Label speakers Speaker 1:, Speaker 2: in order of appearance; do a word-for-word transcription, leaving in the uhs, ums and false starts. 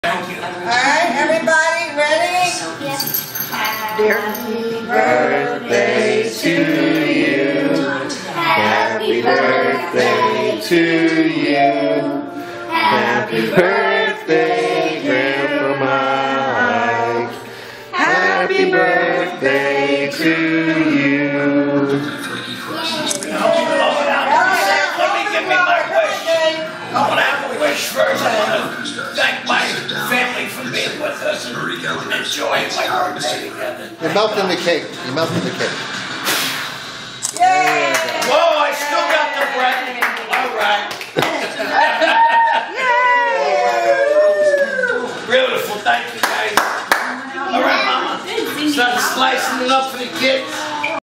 Speaker 1: Alright, everybody ready?
Speaker 2: Yes.
Speaker 3: Happy birthday to you. Happy birthday to you. Happy birthday, Grandma Mike. Happy birthday to you.
Speaker 4: Let me give me my wish. I want to have a wish first. I want to thank my family for being with us and enjoying my birthday together.
Speaker 3: You're melting the cake. You're melting the cake.